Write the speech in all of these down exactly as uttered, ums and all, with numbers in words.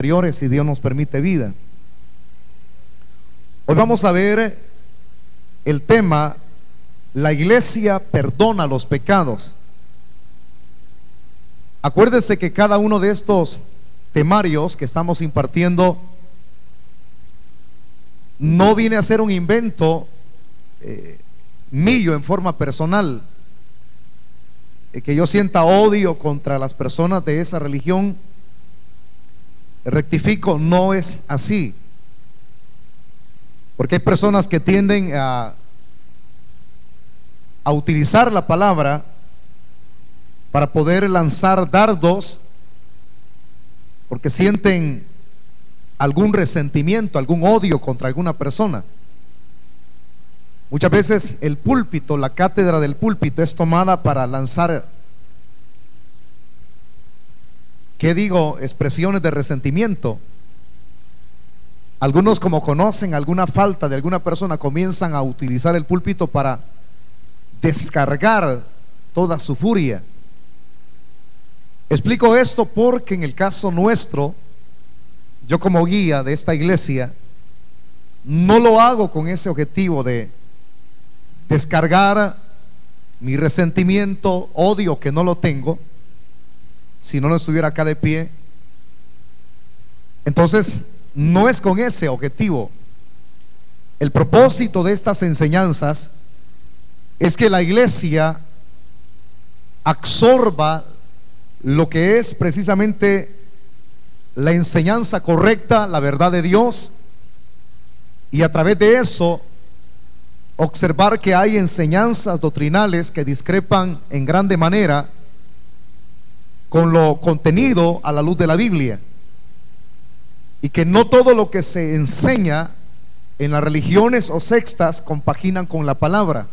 posteriores, si Dios nos permite vida. Hoy vamos a ver el tema: la iglesia perdona los pecados. Acuérdese que cada uno de estos temarios que estamos impartiendo no viene a ser un invento eh, mío en forma personal, eh, que yo sienta odio contra las personas de esa religión. Rectifico, no es así, porque hay personas que tienden a, a utilizar la palabra para poder lanzar dardos, porque sienten algún resentimiento, algún odio contra alguna persona. Muchas veces el púlpito, la cátedra del púlpito es tomada para lanzar, ¿qué digo?, expresiones de resentimiento. Algunos, como conocen alguna falta de alguna persona, comienzan a utilizar el púlpito para descargar toda su furia. Explico esto porque en el caso nuestro, yo como guía de esta iglesia, no lo hago con ese objetivo de descargar mi resentimiento, odio, que no lo tengo. Si no, no estuviera acá de pie. Entonces, no es con ese objetivo. El propósito de estas enseñanzas es que la iglesia absorba lo que es precisamente la enseñanza correcta, la verdad de Dios, y a través de eso observar que hay enseñanzas doctrinales que discrepan en grande manera con lo contenido a la luz de la Biblia, y que no todo lo que se enseña en las religiones o sectas compaginan con la palabra.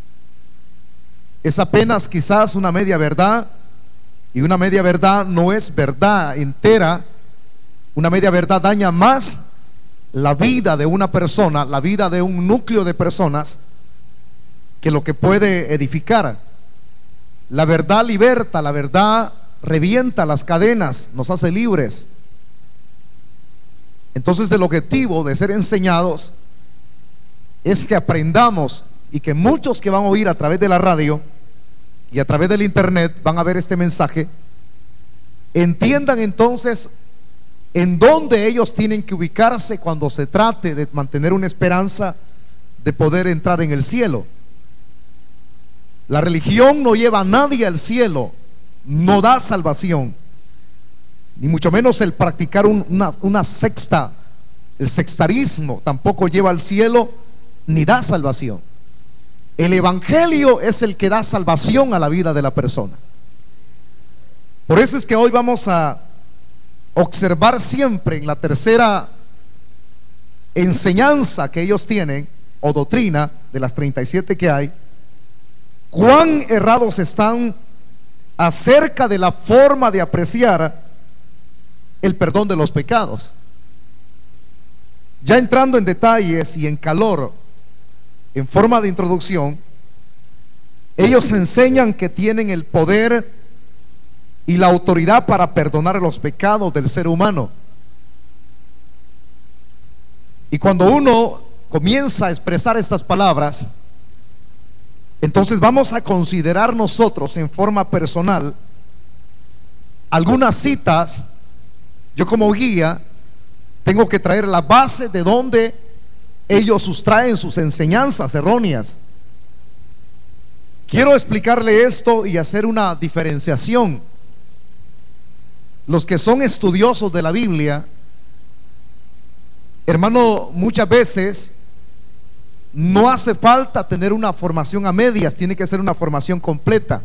Es apenas quizás una media verdad, y una media verdad no es verdad entera. Una media verdad daña más la vida de una persona, la vida de un núcleo de personas, que lo que puede edificar. La verdad liberta, la verdad revienta las cadenas, nos hace libres. Entonces, el objetivo de ser enseñados es que aprendamos, y que muchos que van a oír a través de la radio y a través del internet van a ver este mensaje, entiendan entonces en dónde ellos tienen que ubicarse cuando se trate de mantener una esperanza de poder entrar en el cielo. La religión no lleva a nadie al cielo, no da salvación, ni mucho menos el practicar un, una, una sexta, el sextarismo tampoco lleva al cielo ni da salvación. El evangelio es el que da salvación a la vida de la persona. Por eso es que hoy vamos a observar siempre en la tercera enseñanza que ellos tienen, o doctrina de las treinta y siete que hay, cuán errados están acerca de la forma de apreciar el perdón de los pecados. Ya entrando en detalles y en calor, en forma de introducción, ellos enseñan que tienen el poder y la autoridad para perdonar los pecados del ser humano. Y cuando uno comienza a expresar estas palabras, entonces vamos a considerar nosotros en forma personal algunas citas. Yo como guía tengo que traer la base de donde ellos sustraen sus enseñanzas erróneas. Quiero explicarle esto y hacer una diferenciación. Los que son estudiosos de la Biblia, hermano, muchas veces no hace falta tener una formación a medias, tiene que ser una formación completa.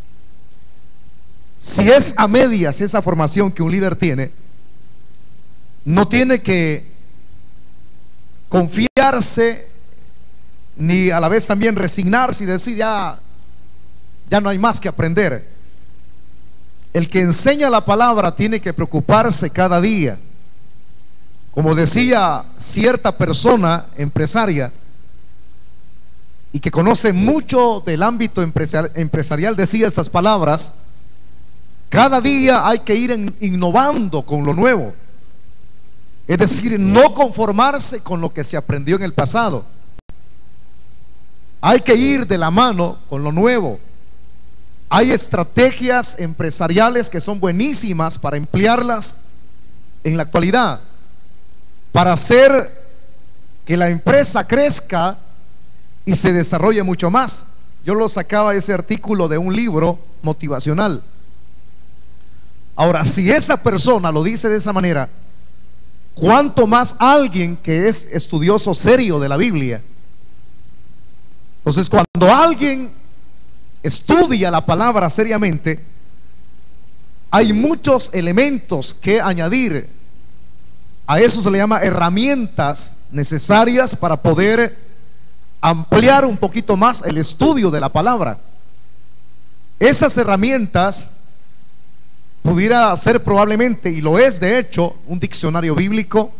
Si es a medias esa formación que un líder tiene, no tiene que confiarse ni a la vez también resignarse y decir ya, ya no hay más que aprender. El que enseña la palabra tiene que preocuparse cada día. Como decía cierta persona empresaria y que conoce mucho del ámbito empresarial, decía estas palabras: cada día hay que ir en, innovando con lo nuevo. Es decir, no conformarse con lo que se aprendió en el pasado. Hay que ir de la mano con lo nuevo. Hay estrategias empresariales que son buenísimas para emplearlas en la actualidad, para hacer que la empresa crezca y se desarrolle mucho más. Yo lo sacaba ese artículo de un libro motivacional. Ahora, si esa persona lo dice de esa manera, ¿cuánto más alguien que es estudioso serio de la Biblia? Entonces, cuando alguien estudia la palabra seriamente, hay muchos elementos que añadir. A eso se le llama herramientas necesarias para poder ampliar un poquito más el estudio de la palabra. Esas herramientas pudiera ser probablemente, y lo es de hecho, un diccionario bíblico,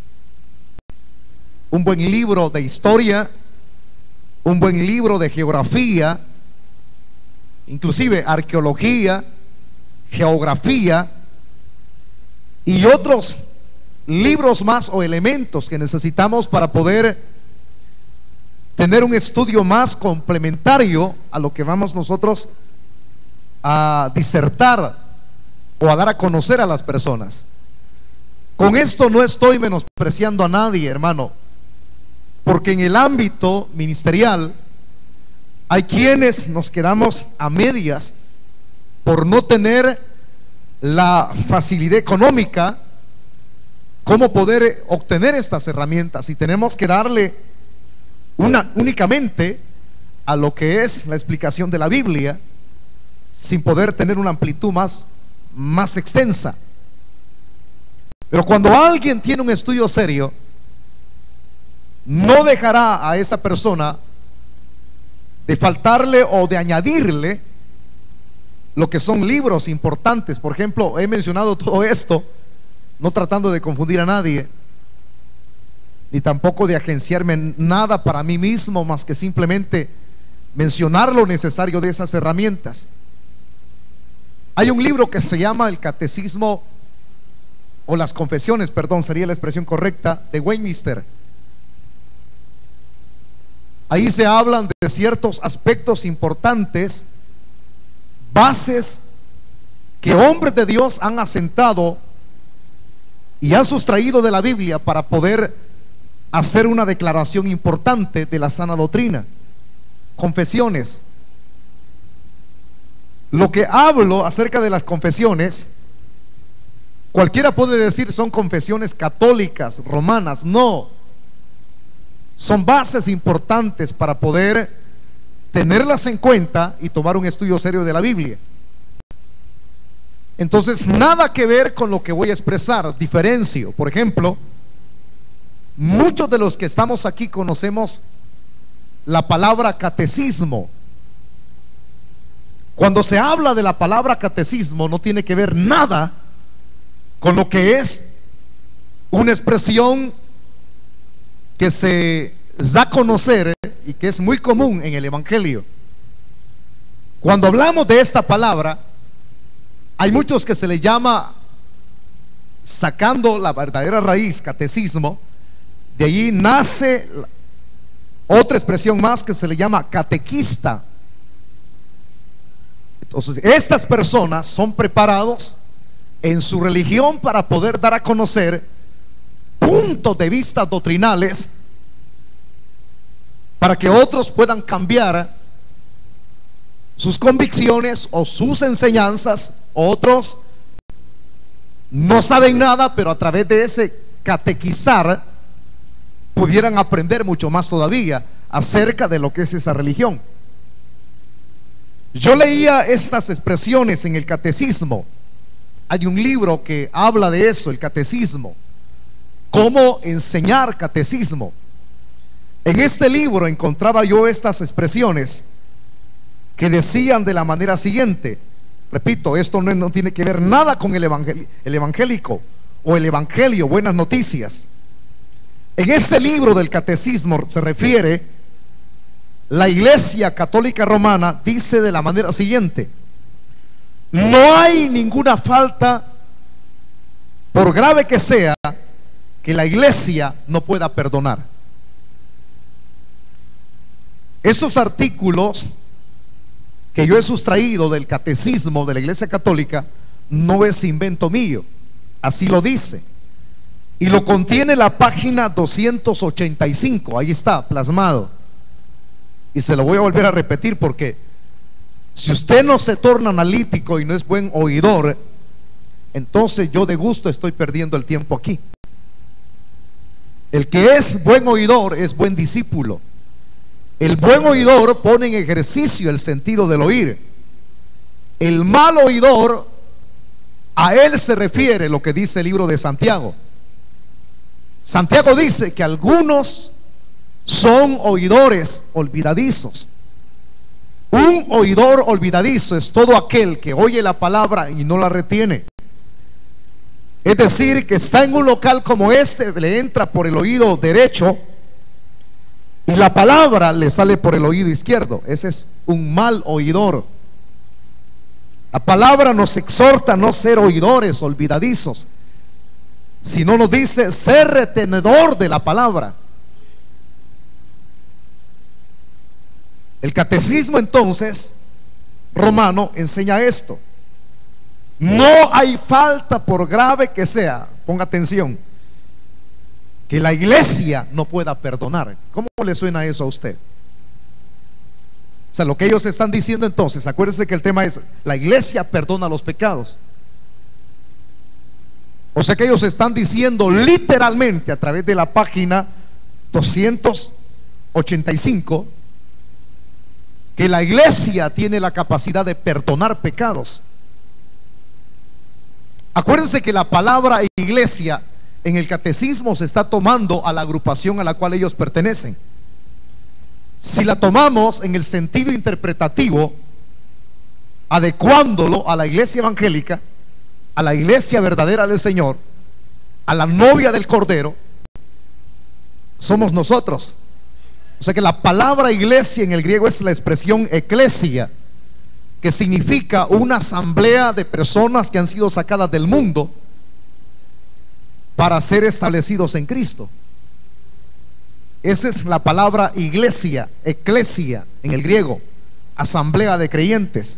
un buen libro de historia, un buen libro de geografía, inclusive arqueología, geografía y otros libros más o elementos que necesitamos para poder tener un estudio más complementario a lo que vamos nosotros a disertar o a dar a conocer a las personas. Con esto no estoy menospreciando a nadie, hermano, porque en el ámbito ministerial hay quienes nos quedamos a medias por no tener la facilidad económica cómo poder obtener estas herramientas, y tenemos que darle una únicamente a lo que es la explicación de la Biblia, sin poder tener una amplitud más, más extensa. Pero cuando alguien tiene un estudio serio, no dejará a esa persona de faltarle o de añadirle lo que son libros importantes. Por ejemplo, he mencionado todo esto no tratando de confundir a nadie, ni tampoco de agenciarme nada para mí mismo, más que simplemente mencionar lo necesario de esas herramientas. Hay un libro que se llama El Catecismo, o las Confesiones, perdón, sería la expresión correcta, de Westminster. Ahí se hablan de ciertos aspectos importantes, bases que hombres de Dios han asentado y han sustraído de la Biblia para poder hacer una declaración importante de la sana doctrina. Confesiones. Lo que hablo acerca de las confesiones, cualquiera puede decir son confesiones católicas, romanas. No, son bases importantes para poder tenerlas en cuenta y tomar un estudio serio de la Biblia. Entonces, nada que ver con lo que voy a expresar. Diferencio, por ejemplo, muchos de los que estamos aquí conocemos la palabra catecismo. Cuando se habla de la palabra catecismo, no tiene que ver nada con lo que es una expresión que se da a conocer y que es muy común en el Evangelio. Cuando hablamos de esta palabra, hay muchos que se le llama, sacando la verdadera raíz, catecismo. De allí nace otra expresión más que se le llama catequista. Entonces, estas personas son preparados en su religión para poder dar a conocer puntos de vista doctrinales, para que otros puedan cambiar sus convicciones o sus enseñanzas. Otros no saben nada, pero a través de ese catequizar pudieran aprender mucho más todavía acerca de lo que es esa religión. Yo leía estas expresiones en el catecismo. Hay un libro que habla de eso, el catecismo, cómo enseñar catecismo. En este libro encontraba yo estas expresiones que decían de la manera siguiente. Repito, esto no, no tiene que ver nada con el, evangel, el evangélico o el evangelio, buenas noticias. En ese libro del catecismo se refiere, la Iglesia Católica Romana dice de la manera siguiente: no hay ninguna falta, por grave que sea, que la iglesia no pueda perdonar. Esos artículos que yo he sustraído del catecismo de la Iglesia Católica no es invento mío, así lo dice, y lo contiene la página doscientos ochenta y cinco, ahí está plasmado, y se lo voy a volver a repetir porque si usted no se torna analítico y no es buen oidor, entonces yo de gusto estoy perdiendo el tiempo aquí. El que es buen oidor es buen discípulo. El buen oidor pone en ejercicio el sentido del oír. El mal oidor, a él se refiere lo que dice el libro de Santiago. Santiago dice que algunos son oidores olvidadizos. Un oidor olvidadizo es todo aquel que oye la palabra y no la retiene. Es decir, que está en un local como este, le entra por el oído derecho y la palabra le sale por el oído izquierdo. Ese es un mal oidor. La palabra nos exhorta a no ser oidores olvidadizos, sino nos dice ser retenedor de la palabra. El catecismo entonces romano enseña esto: no hay falta, por grave que sea, ponga atención, que la iglesia no pueda perdonar. ¿Cómo le suena eso a usted? O sea, lo que ellos están diciendo entonces, acuérdense que el tema es: la iglesia perdona los pecados. O sea que ellos están diciendo literalmente a través de la página doscientos ochenta y cinco que la iglesia tiene la capacidad de perdonar pecados. Acuérdense que la palabra iglesia en el catecismo se está tomando a la agrupación a la cual ellos pertenecen. Si la tomamos en el sentido interpretativo, adecuándolo a la iglesia evangélica, a la iglesia verdadera del Señor, a la novia del Cordero, somos nosotros. O sea que la palabra iglesia en el griego es la expresión eclesia, que significa una asamblea de personas que han sido sacadas del mundo para ser establecidos en Cristo. Esa es la palabra iglesia, eclesia en el griego, asamblea de creyentes.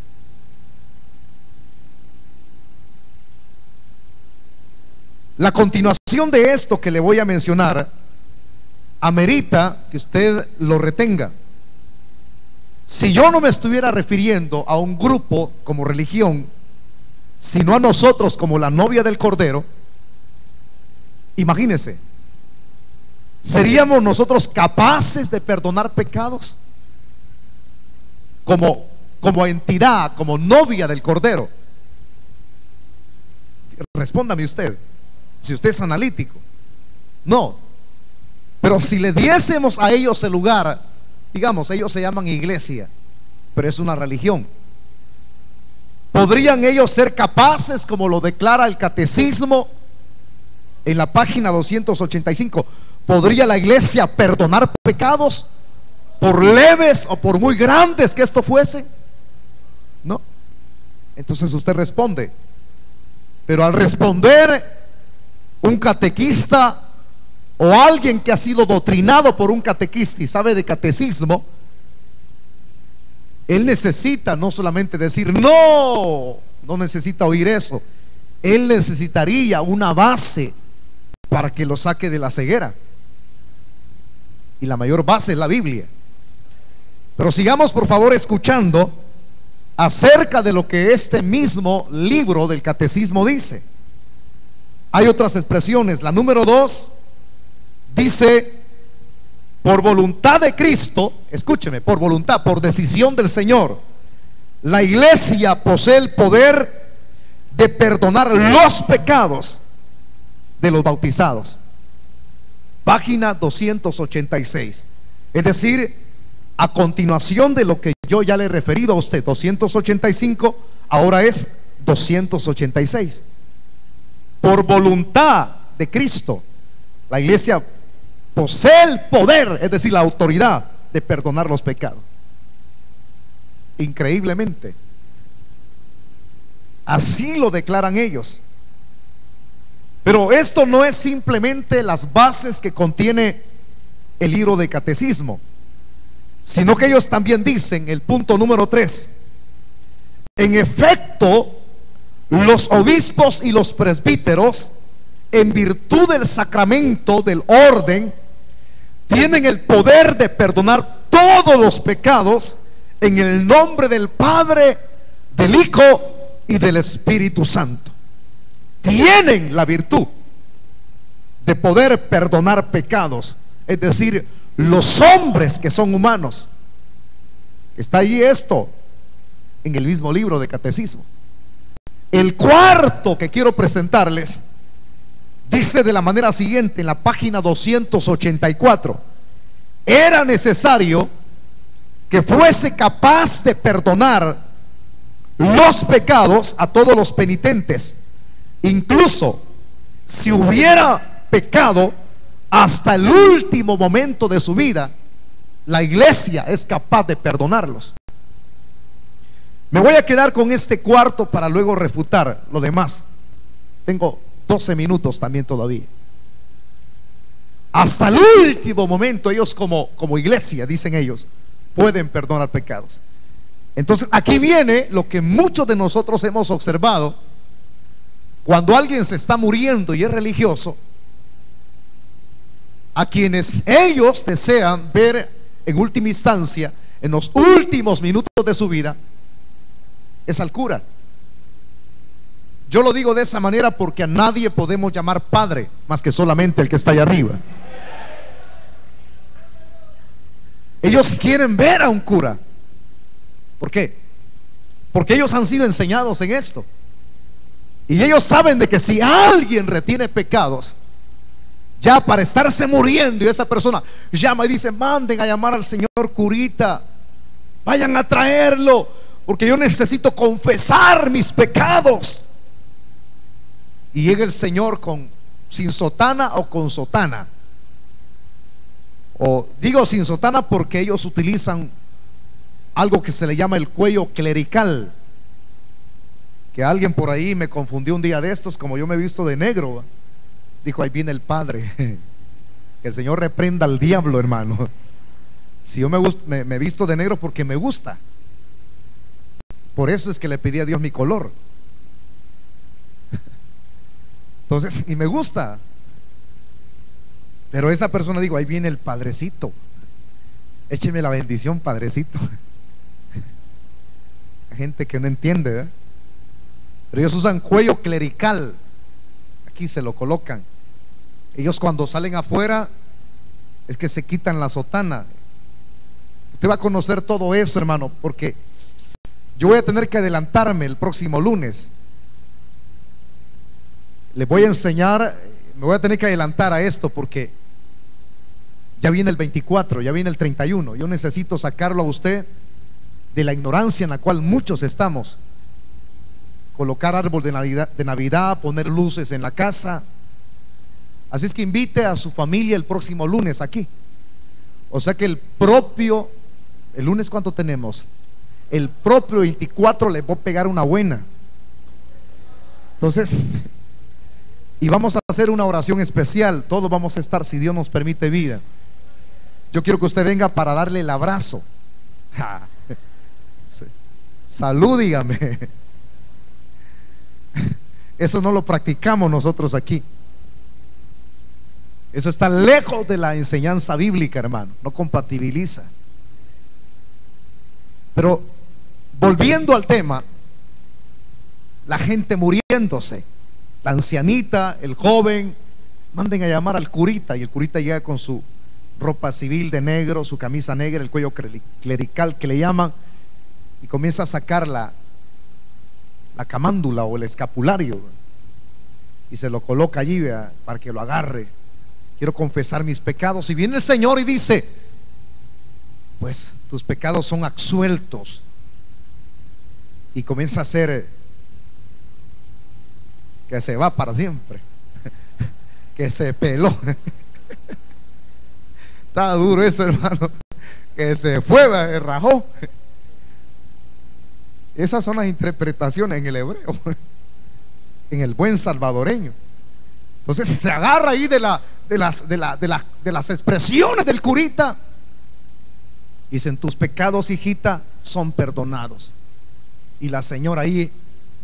La continuación de esto que le voy a mencionar amerita que usted lo retenga. Si yo no me estuviera refiriendo a un grupo como religión, sino a nosotros como la novia del Cordero, imagínense, ¿seríamos nosotros capaces de perdonar pecados como, como entidad, como novia del Cordero? Respóndame usted, si usted es analítico. No. Pero si le diésemos a ellos el lugar, digamos, ellos se llaman iglesia, pero es una religión, ¿podrían ellos ser capaces, como lo declara el catecismo en la página doscientos ochenta y cinco, podría la iglesia perdonar pecados, por leves o por muy grandes que esto fuese? No. Entonces usted responde, pero al responder, un catequista o alguien que ha sido doctrinado por un catequista y sabe de catecismo, él necesita no solamente decir no, no necesita oír eso, él necesitaría una base para que lo saque de la ceguera, y la mayor base es la Biblia. Pero sigamos por favor escuchando acerca de lo que este mismo libro del catecismo dice. Hay otras expresiones. La número dos dice: por voluntad de Cristo, escúcheme, por voluntad, por decisión del Señor, la iglesia posee el poder de perdonar los pecados de los bautizados. Página doscientos ochenta y seis. Es decir, a continuación de lo que yo ya le he referido a usted, doscientos ochenta y cinco, ahora es doscientos ochenta y seis. Por voluntad de Cristo, la iglesia posee el poder, es decir, la autoridad de perdonar los pecados. Increíblemente, así lo declaran ellos. Pero esto no es simplemente las bases que contiene el libro de catecismo, sino que ellos también dicen, el punto número tres: en efecto, los obispos y los presbíteros, en virtud del sacramento del orden, tienen el poder de perdonar todos los pecados en el nombre del Padre, del Hijo y del Espíritu Santo. Tienen la virtud de poder perdonar pecados, es decir, los hombres que son humanos. Está ahí esto en el mismo libro de catecismo. El cuarto que quiero presentarles dice de la manera siguiente, en la página doscientos ochenta y cuatro: era necesario que fuese capaz de perdonar los pecados a todos los penitentes, incluso si hubiera pecado hasta el último momento de su vida. La iglesia es capaz de perdonarlos. Me voy a quedar con este cuarto para luego refutar lo demás. Tengo doce minutos también todavía. Hasta el último momento ellos como, como iglesia, dicen ellos, pueden perdonar pecados. Entonces aquí viene lo que muchos de nosotros hemos observado. Cuando alguien se está muriendo y es religioso, a quienes ellos desean ver en última instancia, en los últimos minutos de su vida, es al cura. Yo lo digo de esa manera porque a nadie podemos llamar padre más que solamente el que está allá arriba. Ellos quieren ver a un cura. ¿Por qué? Porque ellos han sido enseñados en esto. Y ellos saben de que si alguien retiene pecados, ya para estarse muriendo, y esa persona llama y dice: manden a llamar al señor curita, vayan a traerlo, porque yo necesito confesar mis pecados. Y llega el señor con, sin sotana o con sotana. O digo sin sotana porque ellos utilizan algo que se le llama el cuello clerical, que alguien por ahí me confundió un día de estos, como yo me he visto de negro. Dijo: ahí viene el padre. Que el Señor reprenda al diablo, hermano. Si yo me, gusta, me, me visto de negro porque me gusta. Por eso es que le pedí a Dios mi color. Entonces, y me gusta. Pero esa persona, digo: ahí viene el padrecito, écheme la bendición, padrecito. Hay gente que no entiende, ¿eh? Pero ellos usan cuello clerical. Aquí se lo colocan. Ellos cuando salen afuera es que se quitan la sotana. Usted va a conocer todo eso, hermano, porque yo voy a tener que adelantarme el próximo lunes. Les voy a enseñar, me voy a tener que adelantar a esto porque ya viene el veinticuatro, ya viene el treinta y uno. Yo necesito sacarlo a usted de la ignorancia en la cual muchos estamos. Colocar árbol de Navidad, de Navidad, poner luces en la casa. Así es que invite a su familia el próximo lunes aquí. O sea que el propio, el lunes, ¿cuánto tenemos? El propio veinticuatro le voy a pegar una buena. Entonces, y vamos a hacer una oración especial. Todos vamos a estar, si Dios nos permite vida. Yo quiero que usted venga para darle el abrazo. Salud, dígame. Eso no lo practicamos nosotros aquí. Eso está lejos de la enseñanza bíblica, hermano. No compatibiliza. Pero volviendo al tema, la gente muriéndose, la ancianita, el joven, manden a llamar al curita. Y el curita llega con su ropa civil de negro, su camisa negra, el cuello clerical que le llaman, y comienza a sacar la, la camándula o el escapulario y se lo coloca allí, vea, para que lo agarre. Quiero confesar mis pecados. Y viene el Señor y dice: pues tus pecados son absueltos. Y comienza a hacer que se va para siempre, que se peló. Está duro eso, hermano. Que se fue, se rajó. Esas son las interpretaciones en el hebreo, en el buen salvadoreño. Entonces se agarra ahí de, la, de, las, de, la, de, la, de las expresiones del curita. Dicen: tus pecados, hijita, son perdonados. Y la señora ahí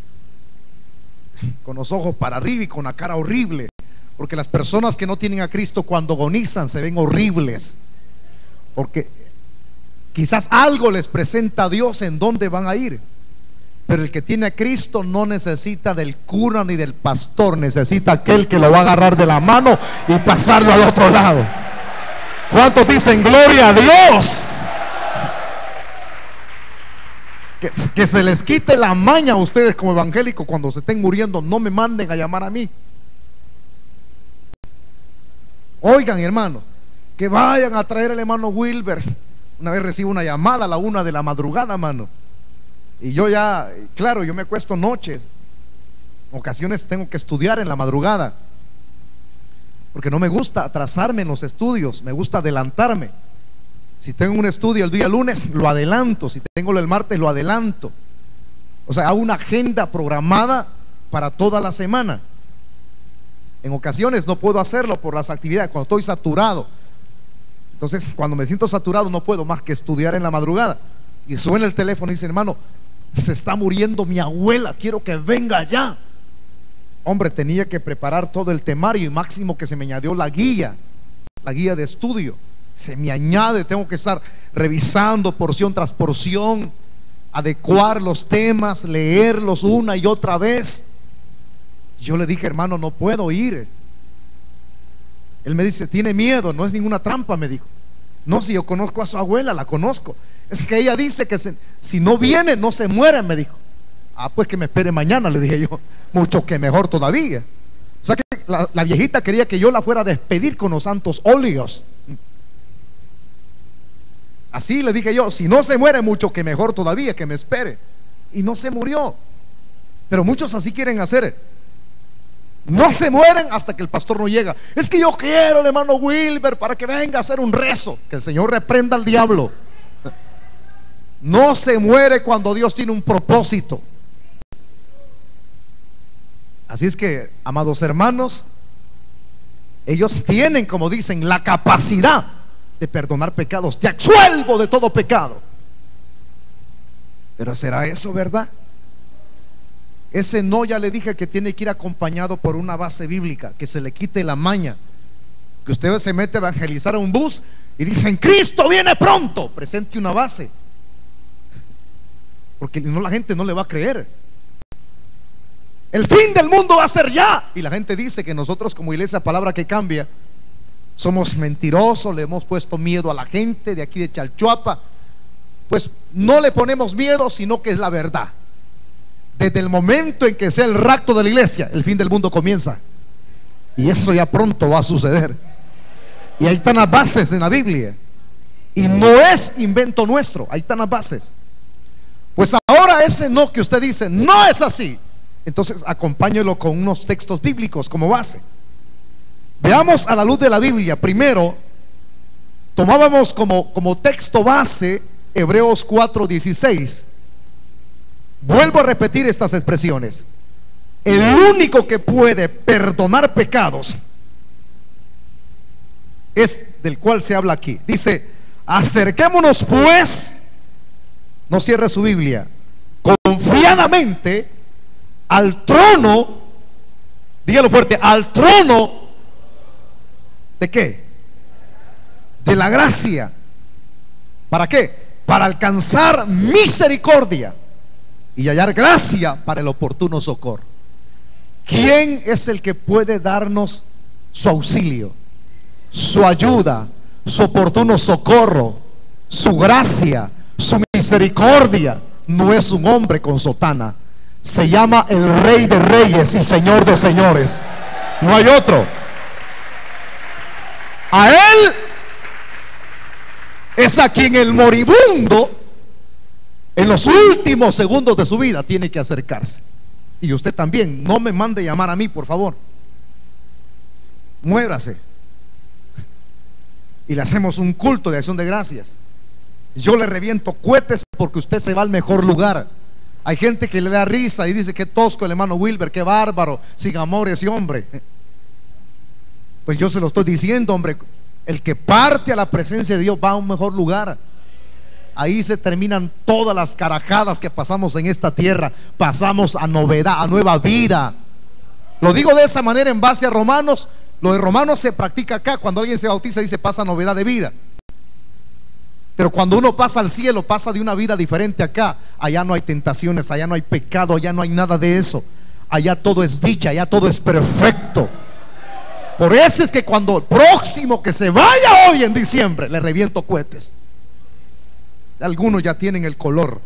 con los ojos para arriba y con la cara horrible, porque las personas que no tienen a Cristo cuando agonizan se ven horribles, porque quizás algo les presenta a Dios en dónde van a ir. Pero el que tiene a Cristo no necesita del cura ni del pastor, necesita aquel que lo va a agarrar de la mano y pasarlo al otro lado. ¿Cuántos dicen gloria a Dios? Que, que se les quite la maña a ustedes como evangélicos. Cuando se estén muriendo, no me manden a llamar a mí. Oigan, hermano, que vayan a traer al hermano Wilber. Una vez recibo una llamada a la una de la madrugada, mano, y yo ya, claro, yo me acuesto noches, ocasiones tengo que estudiar en la madrugada, porque no me gusta atrasarme en los estudios, me gusta adelantarme. Si tengo un estudio el día lunes, lo adelanto. Si tengo el martes, lo adelanto. O sea, hago una agenda programada para toda la semana. En ocasiones no puedo hacerlo por las actividades, cuando estoy saturado. Entonces, cuando me siento saturado, no puedo más que estudiar en la madrugada. Y suena el teléfono y dice: hermano, se está muriendo mi abuela, quiero que venga ya. Hombre, tenía que preparar todo el temario, y máximo que se me añadió la guía, la guía de estudio. Se me añade, tengo que estar revisando porción tras porción, adecuar los temas, leerlos una y otra vez. Yo le dije: hermano, no puedo ir. Él me dice: tiene miedo. No es ninguna trampa, me dijo. No, si yo conozco a su abuela, la conozco. Es que ella dice que se, si no viene, no se muere, me dijo. Ah, pues que me espere mañana, le dije yo. Mucho que mejor todavía. O sea que la, la viejita quería que yo la fuera a despedir con los santos óleos. Así le dije yo: si no se muere, mucho que mejor todavía, que me espere. Y no se murió. Pero muchos así quieren hacer. No se mueren hasta que el pastor no llega. Es que yo quiero al hermano Wilber para que venga a hacer un rezo. Que el Señor reprenda al diablo. No se muere cuando Dios tiene un propósito. Así es que, amados hermanos, ellos tienen, como dicen, la capacidad de perdonar pecados. Te absuelvo de todo pecado. Pero ¿será eso verdad? Ese no, ya le dije que tiene que ir acompañado por una base bíblica, que se le quite la maña. Que usted se mete a evangelizar a un bus y dicen: Cristo viene pronto. Presente una base, porque no, la gente no le va a creer. El fin del mundo va a ser ya. Y la gente dice que nosotros, como iglesia Palabra que Cambia, somos mentirosos, le hemos puesto miedo a la gente de aquí de Chalchuapa. Pues no le ponemos miedo, sino que es la verdad. Desde el momento en que sea el rapto de la iglesia, el fin del mundo comienza. Y eso ya pronto va a suceder. Y ahí están las bases en la Biblia. Y no es invento nuestro, ahí están las bases. Pues ahora ese no que usted dice no es así, entonces acompáñelo con unos textos bíblicos como base. Veamos a la luz de la Biblia. Primero, tomábamos como, como texto base Hebreos cuatro dieciséis. Vuelvo a repetir estas expresiones. El único que puede perdonar pecados es del cual se habla aquí. Dice: acerquémonos pues, no cierre su Biblia, confiadamente al trono, dígalo fuerte, al trono ¿de qué? De la gracia. ¿Para qué? Para alcanzar misericordia y hallar gracia para el oportuno socorro. ¿Quién es el que puede darnos su auxilio, su ayuda, su oportuno socorro, su gracia, su misericordia? No es un hombre con sotana, se llama el Rey de Reyes y Señor de Señores. No hay otro. A Él es a quien el moribundo en los últimos segundos de su vida tiene que acercarse. Y usted también, no me mande llamar a mí, por favor. Muérase y le hacemos un culto de acción de gracias. Yo le reviento cohetes porque usted se va al mejor lugar. Hay gente que le da risa y dice: qué tosco el hermano Wilber, qué bárbaro, sin amor ese hombre. Pues yo se lo estoy diciendo, hombre. El que parte a la presencia de Dios va a un mejor lugar. Ahí se terminan todas las carajadas que pasamos en esta tierra. Pasamos a novedad, a nueva vida. Lo digo de esa manera en base a Romanos. Lo de Romanos se practica acá. Cuando alguien se bautiza dice pasa novedad de vida. Pero cuando uno pasa al cielo, pasa de una vida diferente acá. Allá no hay tentaciones, allá no hay pecado, allá no hay nada de eso. Allá todo es dicha, allá todo es perfecto. Por eso es que cuando el próximo que se vaya hoy en diciembre, le reviento cohetes. Algunos ya tienen el color.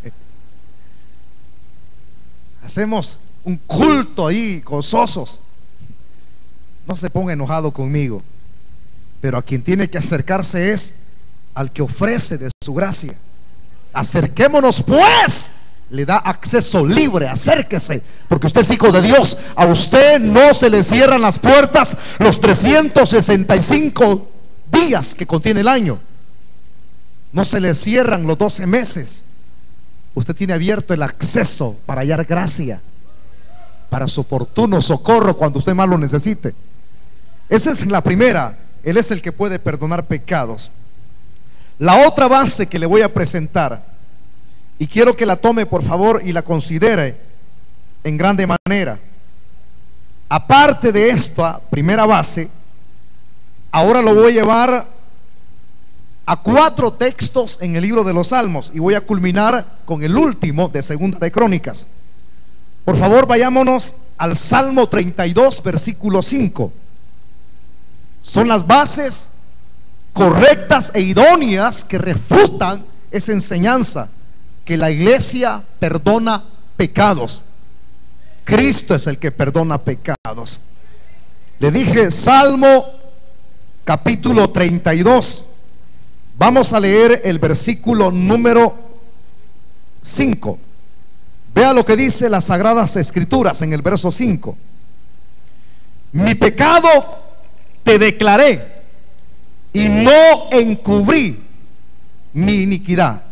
Hacemos un culto ahí, gozosos. No se ponga enojado conmigo, pero a quien tiene que acercarse es al que ofrece de su gracia. Acerquémonos pues. Le da acceso libre, acérquese, porque usted es hijo de Dios. A usted no se le cierran las puertas los trescientos sesenta y cinco días que contiene el año. No se le cierran los doce meses. Usted tiene abierto el acceso para hallar gracia, para su oportuno socorro cuando usted más lo necesite. Esa es la primera. Él es el que puede perdonar pecados. La otra base que le voy a presentar, y quiero que la tome por favor y la considere en grande manera. Aparte de esta primera base, ahora lo voy a llevar a cuatro textos en el libro de los Salmos, y voy a culminar con el último de Segunda de Crónicas. Por favor, vayámonos al Salmo treinta y dos, versículo cinco. Son las bases correctas e idóneas que refutan esa enseñanza, que la iglesia perdona pecados. Cristo es el que perdona pecados. Le dije Salmo capítulo treinta y dos. Vamos a leer el versículo número cinco. Vea lo que dice las Sagradas Escrituras en el verso cinco. Mi pecado te declaré y no encubrí mi iniquidad.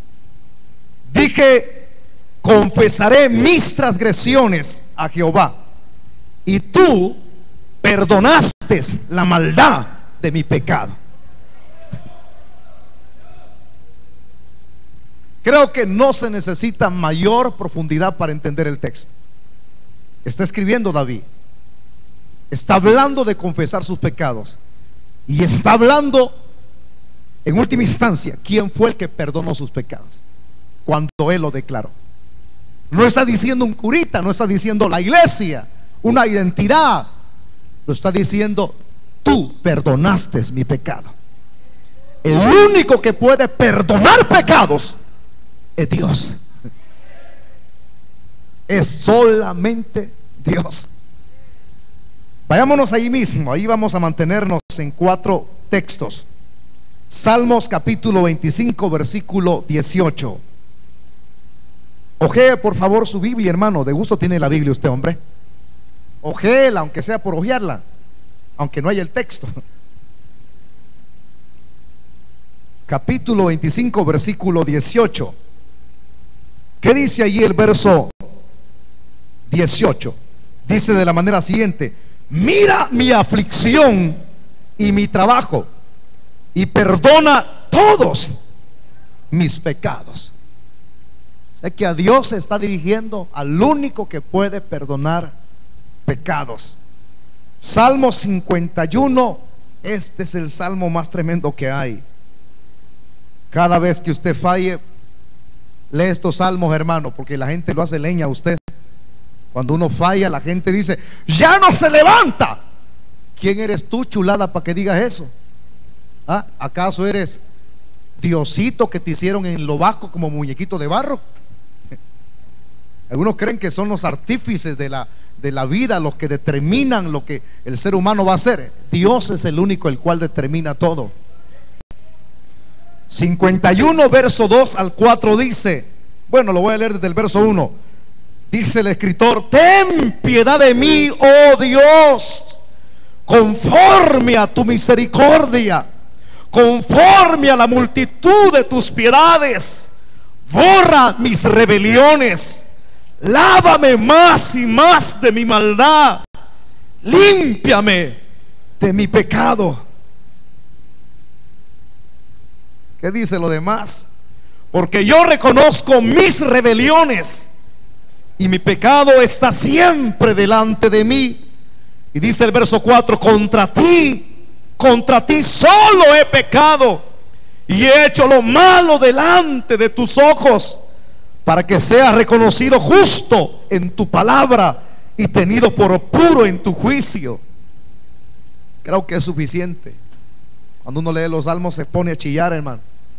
Dije, confesaré mis transgresiones a Jehová, y tú perdonaste la maldad de mi pecado. Creo que no se necesita mayor profundidad para entender el texto. Está escribiendo David, está hablando de confesar sus pecados, y está hablando en última instancia quién fue el que perdonó sus pecados cuando él lo declaró. No está diciendo un curita, no está diciendo la iglesia, una identidad. Lo está diciendo, tú perdonaste mi pecado. El único que puede perdonar pecados es Dios. Es solamente Dios. Vayámonos ahí mismo. Ahí vamos a mantenernos en cuatro textos. Salmos capítulo veinticinco, versículo dieciocho. Ojee por favor su Biblia, hermano. De gusto tiene la Biblia usted, hombre. Ojéela, aunque sea por ojearla, aunque no haya el texto. Capítulo veinticinco, versículo dieciocho. ¿Qué dice allí el verso dieciocho? Dice de la manera siguiente: mira mi aflicción y mi trabajo, y perdona todos mis pecados. Sé que a Dios se está dirigiendo, al único que puede perdonar pecados. Salmo cincuenta y uno. Este es el salmo más tremendo que hay. Cada vez que usted falle, lee estos salmos, hermano, porque la gente lo hace leña a usted. Cuando uno falla, la gente dice, ya no se levanta. ¿Quién eres tú, chulada, para que digas eso? ¿Ah? ¿Acaso eres Diosito que te hicieron en lo bajo como muñequito de barro? Algunos creen que son los artífices de la, de la vida los que determinan lo que el ser humano va a hacer. Dios es el único el cual determina todo. cincuenta y uno, verso dos al cuatro dice, bueno, lo voy a leer desde el verso uno. Dice el escritor: ten piedad de mí, oh Dios, conforme a tu misericordia, conforme a la multitud de tus piedades, borra mis rebeliones, lávame más y más de mi maldad, límpiame de mi pecado. ¿Qué dice lo demás? Porque yo reconozco mis rebeliones y mi pecado está siempre delante de mí. Y dice el verso cuatro: contra ti, contra ti solo he pecado y he hecho lo malo delante de tus ojos, para que seas reconocido justo en tu palabra y tenido por puro en tu juicio. Creo que es suficiente. Cuando uno lee los salmos se pone a chillar, hermano.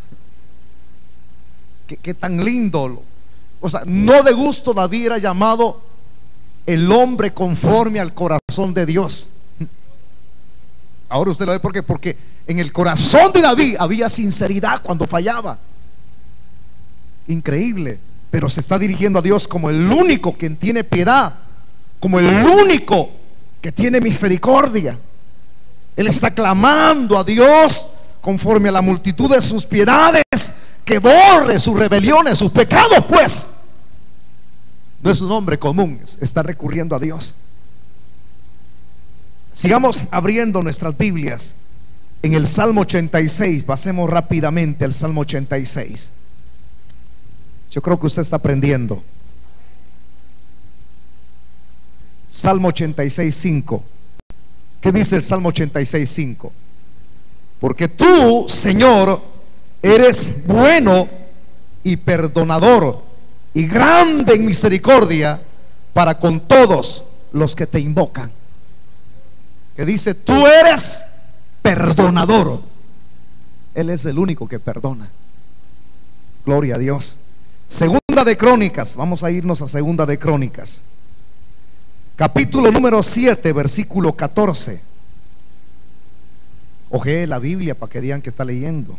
Qué, qué tan lindo. O sea, no de gusto David era llamado el hombre conforme al corazón de Dios. Ahora usted lo ve, ¿por qué? Porque en el corazón de David había sinceridad cuando fallaba. Increíble. Pero se está dirigiendo a Dios como el único quien tiene piedad, como el único que tiene misericordia. Él está clamando a Dios conforme a la multitud de sus piedades, que borre sus rebeliones, sus pecados, pues. No es un hombre común, está recurriendo a Dios. Sigamos abriendo nuestras Biblias en el Salmo ochenta y seis. Pasemos rápidamente al Salmo ochenta y seis. Yo creo que usted está aprendiendo. Salmo ochenta y seis, cinco. ¿Qué dice el Salmo ochenta y seis, cinco? Porque tú, Señor, eres bueno y perdonador y grande en misericordia para con todos los que te invocan. Que dice: tú eres perdonador. Él es el único que perdona. Gloria a Dios. Segunda de Crónicas, vamos a irnos a Segunda de Crónicas, capítulo número siete, versículo catorce. Ojee la Biblia para que digan que está leyendo.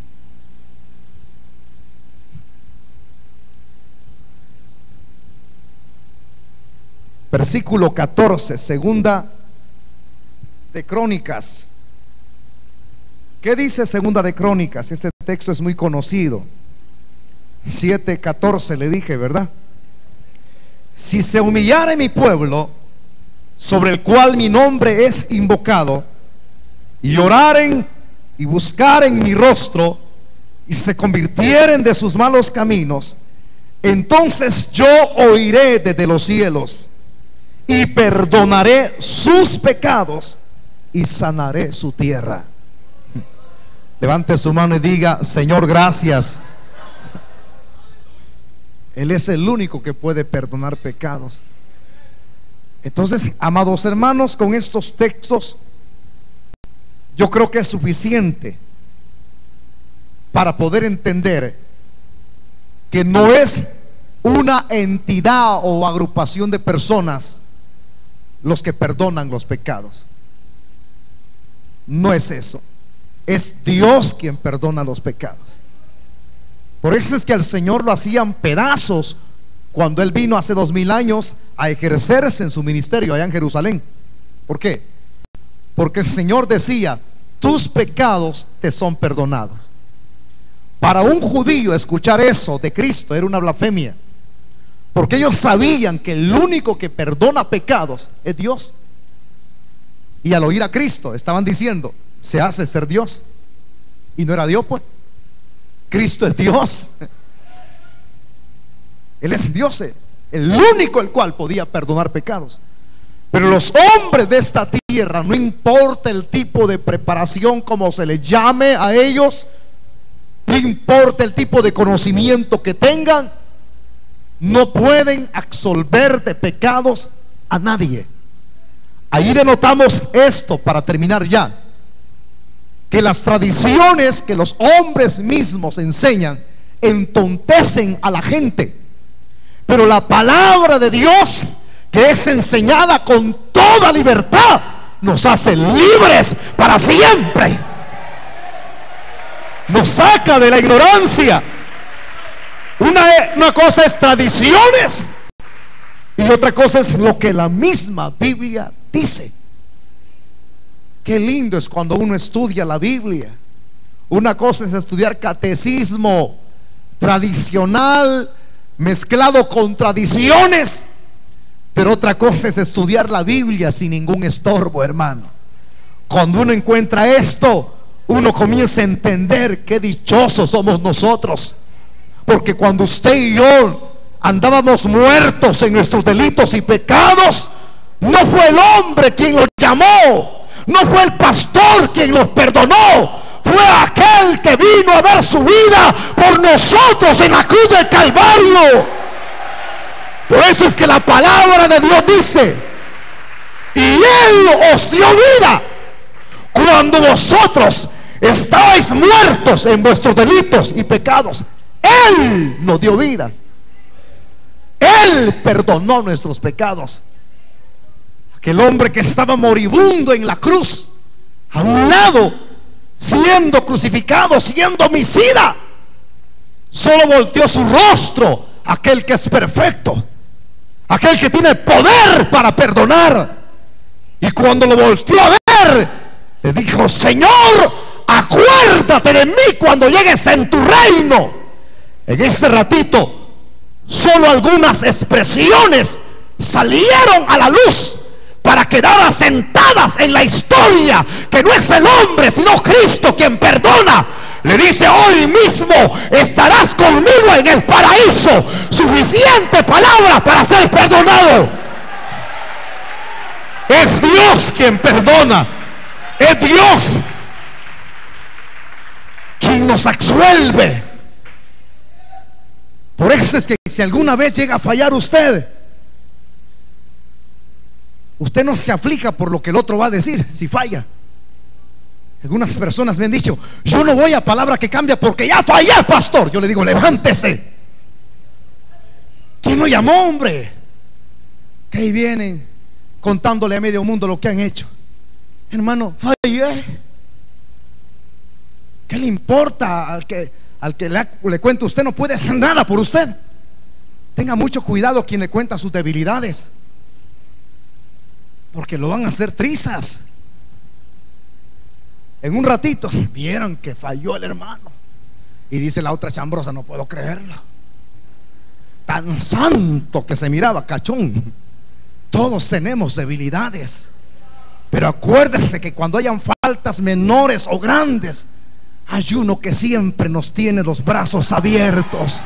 Versículo catorce, Segunda de Crónicas. ¿Qué dice Segunda de Crónicas? Este texto es muy conocido. siete catorce le dije, ¿verdad? Si se humillare mi pueblo, sobre el cual mi nombre es invocado, y oraren y buscaren mi rostro, y se convirtieren de sus malos caminos, entonces yo oiré desde los cielos y perdonaré sus pecados y sanaré su tierra. Levante su mano y diga: Señor, gracias. Él es el único que puede perdonar pecados. Entonces, amados hermanos, con estos textos yo creo que es suficiente para poder entender que no es una entidad o agrupación de personas los que perdonan los pecados. No es eso. Es Dios quien perdona los pecados. Por eso es que al Señor lo hacían pedazos cuando Él vino hace dos mil años a ejercerse en su ministerio allá en Jerusalén. ¿Por qué? Porque el Señor decía: tus pecados te son perdonados. Para un judío escuchar eso de Cristo era una blasfemia, porque ellos sabían que el único que perdona pecados es Dios. Y al oír a Cristo estaban diciendo: se hace ser Dios. Y no era Dios, pues. Cristo es Dios. Él es Dios, el único el cual podía perdonar pecados. Pero los hombres de esta tierra, no importa el tipo de preparación como se les llame a ellos, no importa el tipo de conocimiento que tengan, no pueden absolver de pecados a nadie. Ahí denotamos esto, para terminar ya, que las tradiciones que los hombres mismos enseñan entontecen a la gente, pero la palabra de Dios, que es enseñada con toda libertad, nos hace libres para siempre. Nos saca de la ignorancia. Una, una cosa es tradiciones y otra cosa es lo que la misma Biblia dice. Qué lindo es cuando uno estudia la Biblia. Una cosa es estudiar catecismo tradicional mezclado con tradiciones, pero otra cosa es estudiar la Biblia sin ningún estorbo, hermano. Cuando uno encuentra esto, uno comienza a entender qué dichosos somos nosotros. Porque cuando usted y yo andábamos muertos en nuestros delitos y pecados, no fue el hombre quien los llamó, no fue el pastor quien los perdonó, fue aquel que vino a dar su vida por nosotros en la cruz del Calvario. Por eso es que la palabra de Dios dice: y Él os dio vida cuando vosotros estabais muertos en vuestros delitos y pecados. Él nos dio vida. Él perdonó nuestros pecados. Aquel hombre que estaba moribundo en la cruz, a un lado, siendo crucificado, siendo homicida, solo volteó su rostro a aquel que es perfecto, aquel que tiene poder para perdonar. Y cuando lo volteó a ver, le dijo: Señor, acuérdate de mí cuando llegues en tu reino. En ese ratito, solo algunas expresiones salieron a la luz para quedar asentadas en la historia, que no es el hombre sino Cristo quien perdona. Le dice: hoy mismo estarás conmigo en el paraíso. Suficiente palabra para ser perdonado. Es Dios quien perdona, es Dios quien nos absuelve. Por eso es que si alguna vez llega a fallar usted, usted no se aflija por lo que el otro va a decir si falla. Algunas personas me han dicho: yo no voy a palabra que cambia porque ya fallé, pastor. Yo le digo: levántese. ¿Quién lo llamó, hombre? Que ahí vienen contándole a medio mundo lo que han hecho. Hermano, fallé. ¿Qué le importa al que, al que le, le cuente? Usted no puede hacer nada por usted. Tenga mucho cuidado quien le cuenta sus debilidades, porque lo van a hacer trizas. En un ratito vieron que falló el hermano, y dice la otra chambrosa: no puedo creerlo, tan santo que se miraba, cachón. Todos tenemos debilidades, pero acuérdese que cuando hayan faltas menores o grandes, hay uno que siempre nos tiene los brazos abiertos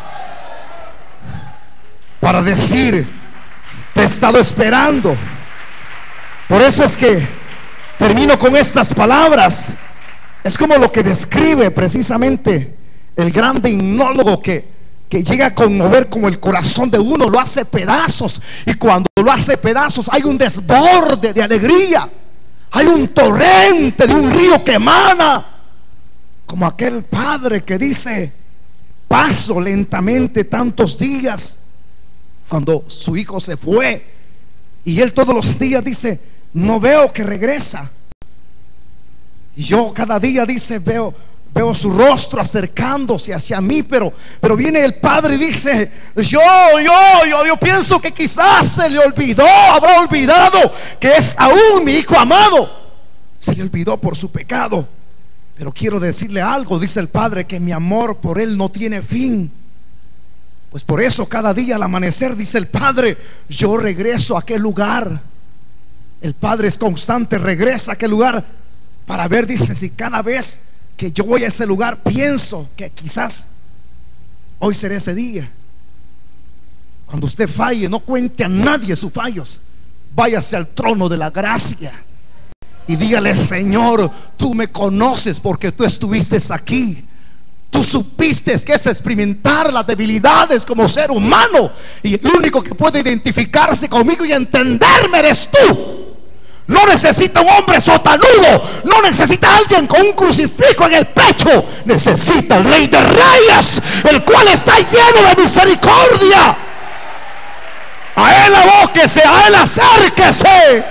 para decir: te he estado esperando. Por eso es que termino con estas palabras. Es como lo que describe precisamente el grande himnólogo que, que llega a conmover como el corazón de uno, lo hace pedazos. Y cuando lo hace pedazos hay un desborde de alegría, hay un torrente de un río que emana, como aquel padre que dice: paso lentamente tantos días, cuando su hijo se fue, y él todos los días dice: no veo que regresa. Y yo cada día dice: veo, veo su rostro acercándose hacia mí, pero, pero viene el padre y dice: yo, yo, yo, yo pienso que quizás se le olvidó, habrá olvidado que es aún mi hijo amado. Se le olvidó por su pecado. Pero quiero decirle algo, dice el padre, que mi amor por él no tiene fin. Pues por eso cada día al amanecer, dice el padre, yo regreso a aquel lugar. El padre es constante, regresa a aquel lugar para ver, dice, si cada vez que yo voy a ese lugar pienso que quizás hoy será ese día. Cuando usted falle, no cuente a nadie sus fallos, váyase al trono de la gracia y dígale: Señor, tú me conoces porque tú estuviste aquí. Tú supiste que es experimentar las debilidades como ser humano, y el único que puede identificarse conmigo y entenderme eres tú. No necesita un hombre sotanudo, no necesita alguien con un crucifijo en el pecho. Necesita el Rey de Reyes, el cual está lleno de misericordia. A él abóquese, a él acérquese,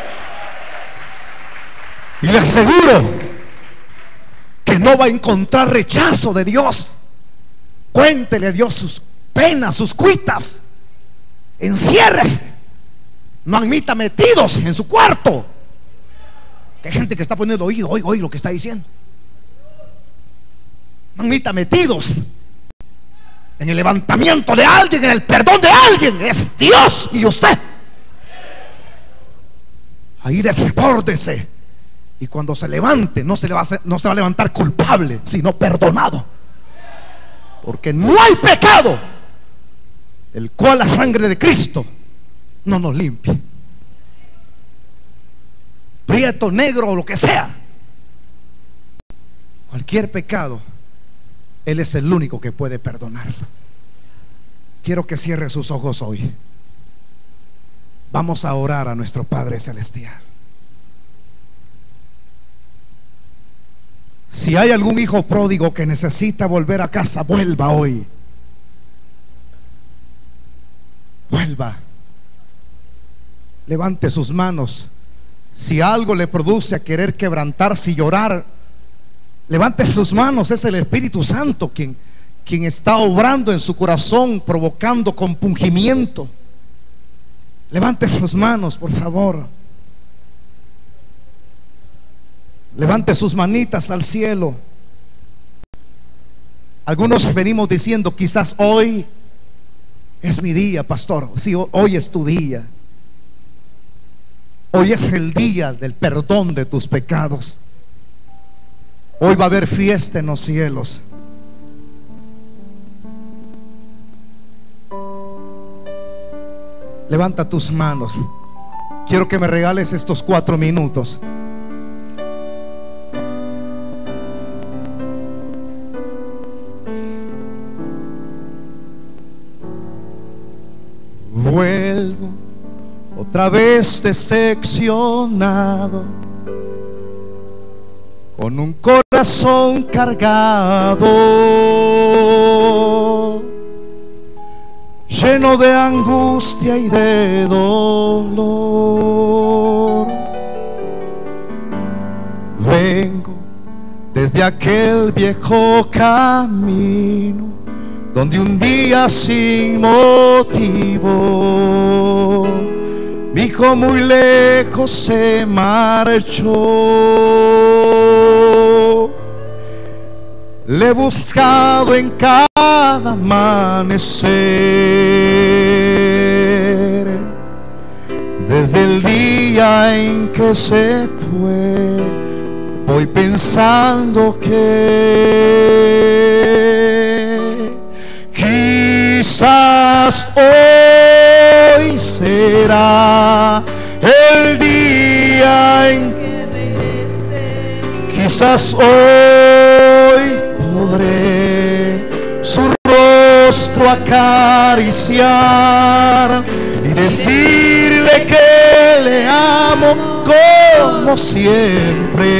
y le aseguro que no va a encontrar rechazo de Dios. Cuéntele a Dios sus penas, sus cuitas, enciérrese, no admita metidos en su cuarto. Hay gente que está poniendo oído, oiga, oiga lo que está diciendo. No admita metidos en el levantamiento de alguien, en el perdón de alguien. Es Dios y usted. Ahí desbórdese Y cuando se levante, no se, le va a hacer, no se va a levantar culpable, sino perdonado. Porque no hay pecado el cual la sangre de Cristo no nos limpie. Prieto, negro o lo que sea, cualquier pecado, Él es el único que puede perdonarlo. Quiero que cierre sus ojos hoy. Vamos a orar a nuestro Padre Celestial. Si hay algún hijo pródigo que necesita volver a casa, vuelva hoy. Vuelva. Levante sus manos. Si algo le produce a querer quebrantarse y llorar, levante sus manos. Es el Espíritu Santo quien, quien está obrando en su corazón, provocando compungimiento. Levante sus manos, por favor. Levante sus manitas al cielo. Algunos venimos diciendo, quizás hoy es mi día, pastor. Sí, hoy es tu día. Hoy es el día del perdón de tus pecados. Hoy va a haber fiesta en los cielos. Levanta tus manos. Quiero que me regales estos cuatro minutos. Vuelvo otra vez decepcionado, con un corazón cargado, lleno de angustia y de dolor. Vengo desde aquel viejo camino donde un día sin motivo mi hijo muy lejos se marchó. Le he buscado en cada amanecer, desde el día en que se fue. Voy pensando que quizás hoy será el día en que regrese. Quizás hoy podré su rostro acariciar y decirle que le amo como siempre,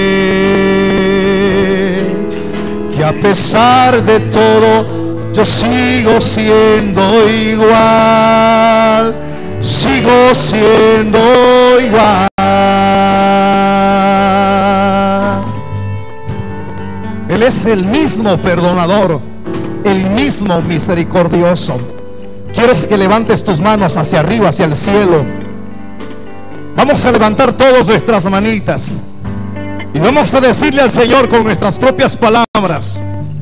que a pesar de todo yo sigo siendo igual, sigo siendo igual. Él es el mismo perdonador, el mismo misericordioso. Quiero que levantes tus manos hacia arriba, hacia el cielo. Vamos a levantar todas nuestras manitas y vamos a decirle al Señor con nuestras propias palabras: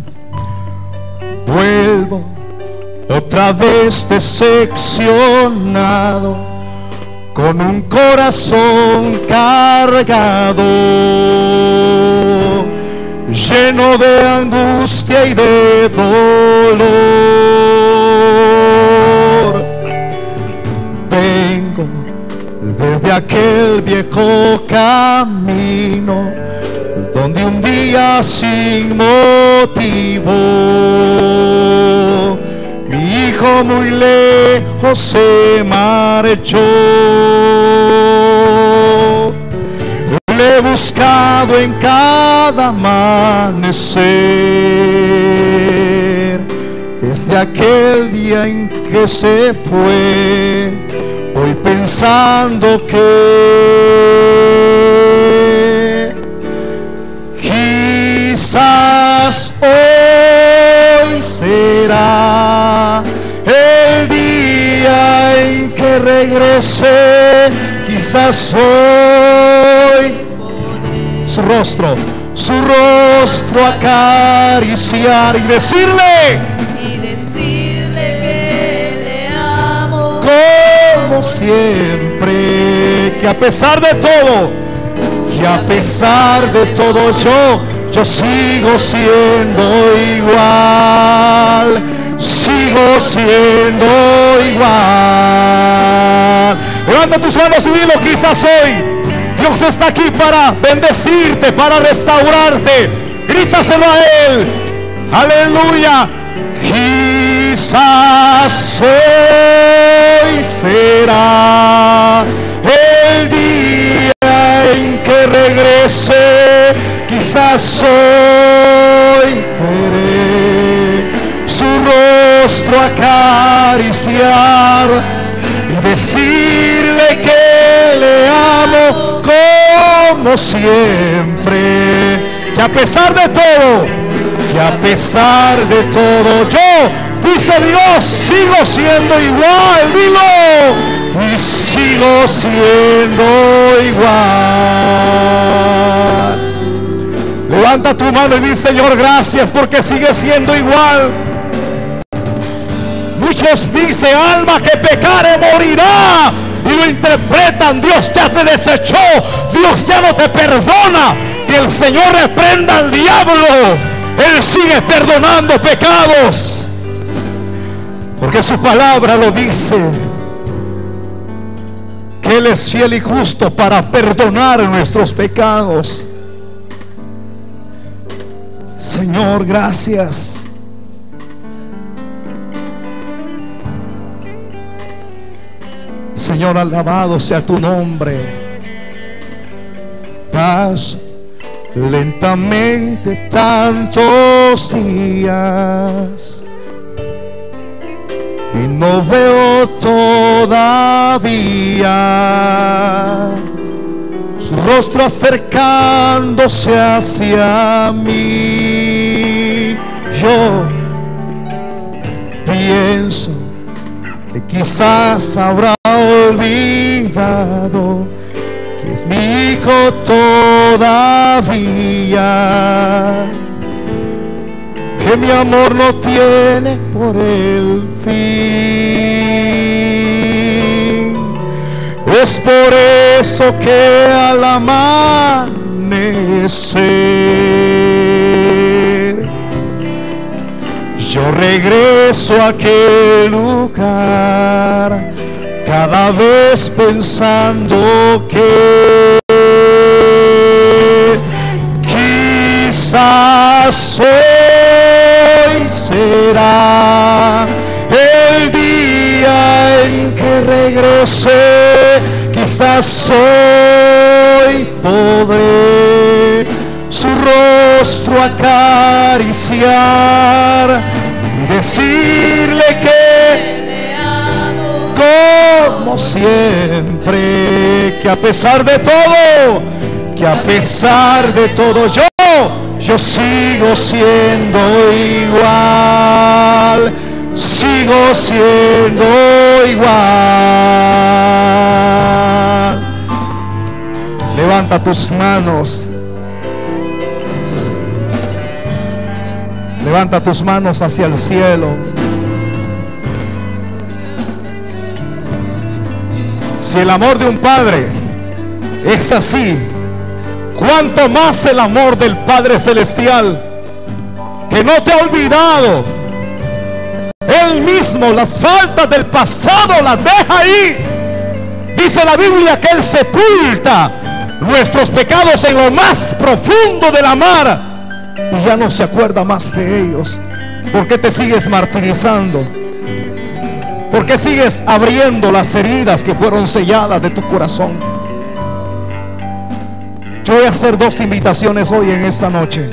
vuelvo otra vez decepcionado, con un corazón cargado, lleno de angustia y de dolor. Vengo desde aquel viejo camino donde un día sin motivo mi hijo muy lejos se marchó. Le he buscado en cada amanecer, desde aquel día en que se fue. Voy pensando que quizás hoy será el día en que regrese. Quizás hoy su rostro, su rostro acariciar y decirle, y decirle que le amo como siempre, que a pesar de todo que a pesar de todo yo, yo sigo siendo igual, sigo siendo igual. Levanta tus manos y dilo: quizás hoy Dios está aquí para bendecirte, para restaurarte. Grítaselo a Él. Aleluya. Quizás hoy será el día en que regrese. Quizás hoy veré su rostro acariciar y decirle que le amo como siempre, que a pesar de todo, que a pesar de todo, yo, dice Dios, sigo siendo igual. Dilo: y sigo siendo igual. Levanta tu mano y dice: Señor, gracias porque sigue siendo igual. Muchos dicen: alma que pecare morirá, y lo interpretan: Dios ya te desechó, Dios ya no te perdona. Que el Señor reprenda al diablo. Él sigue perdonando pecados, porque su palabra lo dice, que Él es fiel y justo para perdonar nuestros pecados. Señor, gracias. Señor, alabado sea tu nombre. Paz lentamente tantos días y no veo todavía su rostro acercándose hacia mí. Yo pienso que quizás habrá olvidado que es mi hijo todavía, que mi amor no tiene por el fin. Es por eso que al amanecer yo regreso a aquel lugar, cada vez pensando que quizás hoy será el día en que regrese. Quizás hoy podré su rostro acariciar y decirle que como siempre, que a pesar de todo, que a pesar de todo yo, yo sigo siendo igual, sigo siendo igual. Levanta tus manos, levanta tus manos hacia el cielo. Si el amor de un padre es así, cuánto más el amor del Padre Celestial, que no te ha olvidado. Él mismo las faltas del pasado las deja ahí. Dice la Biblia que Él sepulta nuestros pecados en lo más profundo de la mar y ya no se acuerda más de ellos. ¿Por qué te sigues martirizando? ¿Por qué sigues abriendo las heridas que fueron selladas de tu corazón? Yo voy a hacer dos invitaciones hoy en esta noche.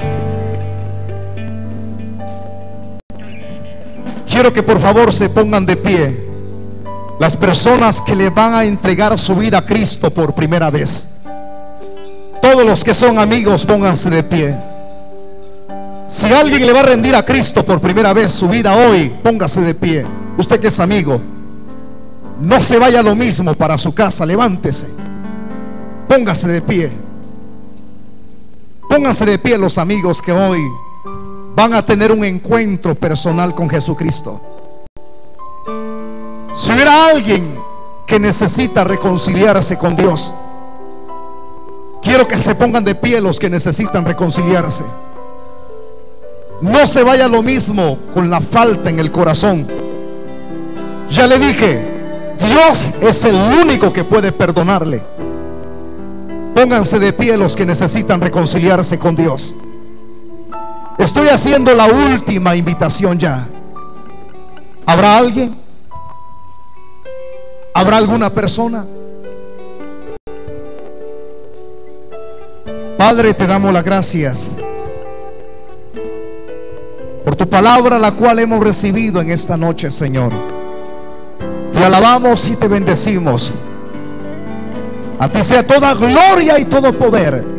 Quiero que por favor se pongan de pie las personas que le van a entregar su vida a Cristo por primera vez. Todos los que son amigos, pónganse de pie. Si alguien le va a rendir a Cristo por primera vez su vida hoy, póngase de pie. Usted que es amigo, no se vaya lo mismo para su casa, levántese, póngase de pie. Pónganse de pie los amigos que hoy van a tener un encuentro personal con Jesucristo. Si hubiera alguien que necesita reconciliarse con Dios, Quiero que se pongan de pie los que necesitan reconciliarse. No se vaya lo mismo con la falta en el corazón. Ya le dije, Dios es el único que puede perdonarle. Pónganse de pie los que necesitan reconciliarse con Dios. Estoy haciendo la última invitación ya. ¿Habrá alguien? ¿Habrá alguna persona? Padre, te damos las gracias por tu palabra, la cual hemos recibido en esta noche, Señor. Te alabamos y te bendecimos. A ti sea toda gloria y todo poder